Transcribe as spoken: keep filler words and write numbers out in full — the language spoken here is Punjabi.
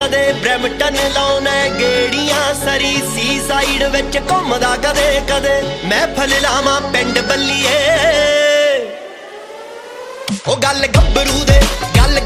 ਕਦੇ ਬ੍ਰੈਮਟਨ ਲਾਉਣਾ ਗੇੜੀਆਂ ਸਰੀ ਸੀ ਸਾਈਡ ਵਿੱਚ ਘੁੰਮਦਾ ਕਦੇ ਕਦੇ ਮਹਿਫਲ ਲਾਵਾਂ ਪਿੰਡ ਬੱਲੀਏ। ਉਹ ਗੱਲ ਗੱਭਰੂ ਦੇ ਗੱਲ